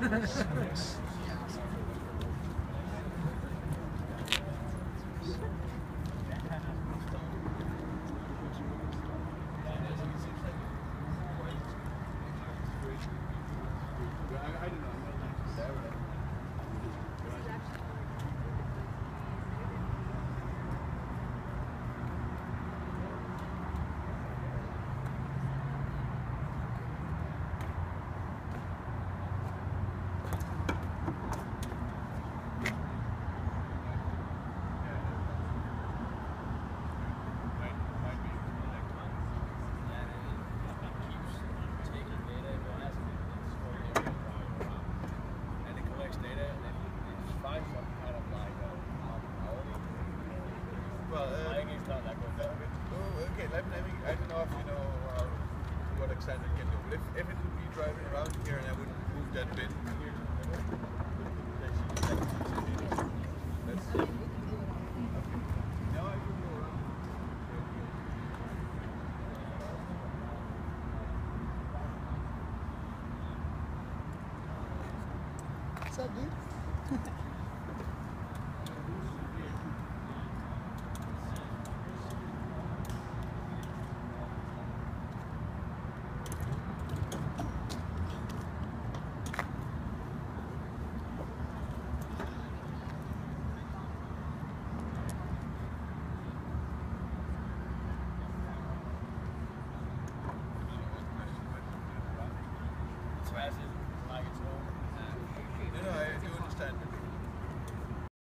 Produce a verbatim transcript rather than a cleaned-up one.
I don't know if you know uh, what extent it can do, but if, if it would be driving around here and I wouldn't move that bit here.